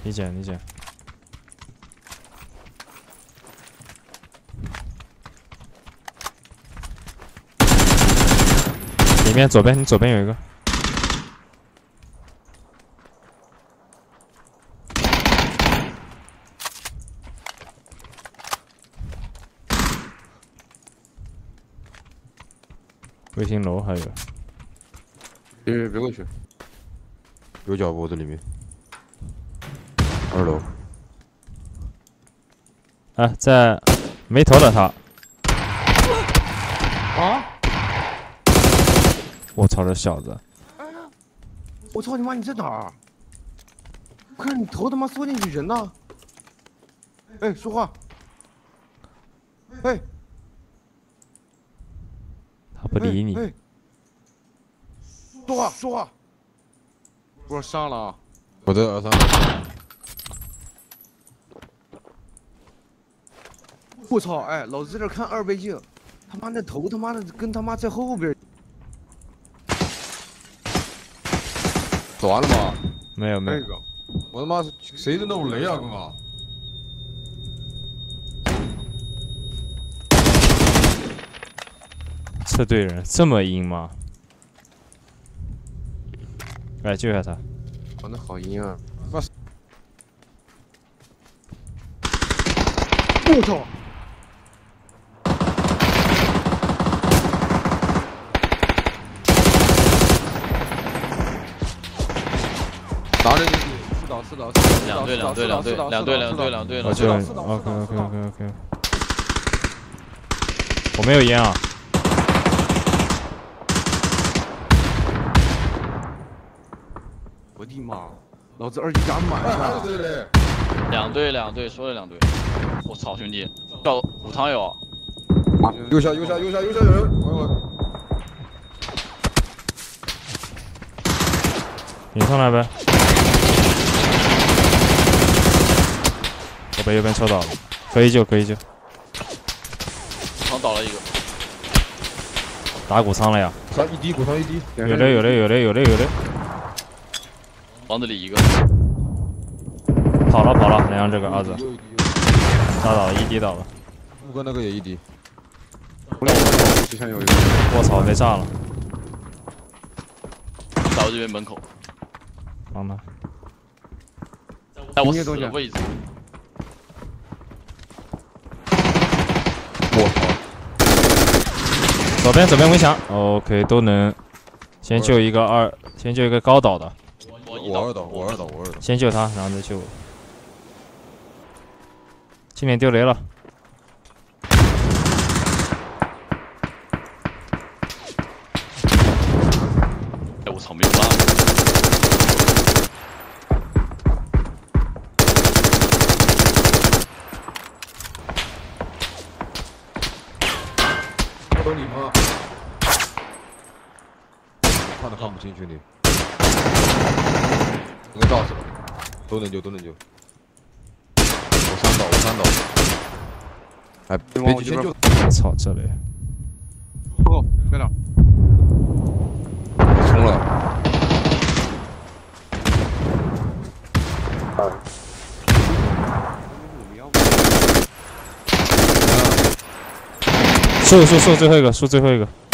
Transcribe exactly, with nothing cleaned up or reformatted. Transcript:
理解理解。里面左边，你左边有一个。卫星楼还有。 别别过去，有脚步在里面。二楼。 啊，在没头的他。 啊！ 我操，这小子！ 我操你妈！你在哪儿？我看你头他妈缩进去，人呢？哎，说话！哎， 他不理你。 哎哎说话说话！我上了。 我在二三。 我操！哎，老子在这看二倍镜，他妈那头他妈的跟他妈在后边。 走完了吗？ 没有没有。 我他妈谁的那雷啊，哥哥！ 测对人，这么阴吗？来救一下他。 哦，那好阴啊！ 我我操！ 打人四倒四倒四两队两队两队两队两队两队我救 OK OK OK OK。我没有烟啊。 我的妈！老子二级甲满了。 两队两队说了两队。我操，兄弟，到五汤有。 右下右下右下右下有人，我我。 你上来呗。我被右边抽倒了，可以救可以救。 五汤倒了一个。 打谷仓了呀！ 上一滴，谷仓一滴。 有嘞有嘞有嘞有嘞有嘞。 房子里一个。 跑了跑了，梁这个阿紫。打倒了，一滴倒了。 木哥那个也一滴。 之前有一个。 我操，被炸了。 在我这边门口。 帮他。 在我死的位置。 我操！ 左边左边围墙 ，OK 都能。先救一个二，先救一个高倒的。 我二倒，我二倒，我二倒。 先救他，然后再救我。今年丢雷了。 哎，我操，没有拉。 都你妈！看都看不清兄弟。那个炸死了，都能救，都能救。我三倒，我三倒。哎，别急，先救。 我操，这里。 哦，在哪？ 冲了。 输输输，最后一个，输最后一个。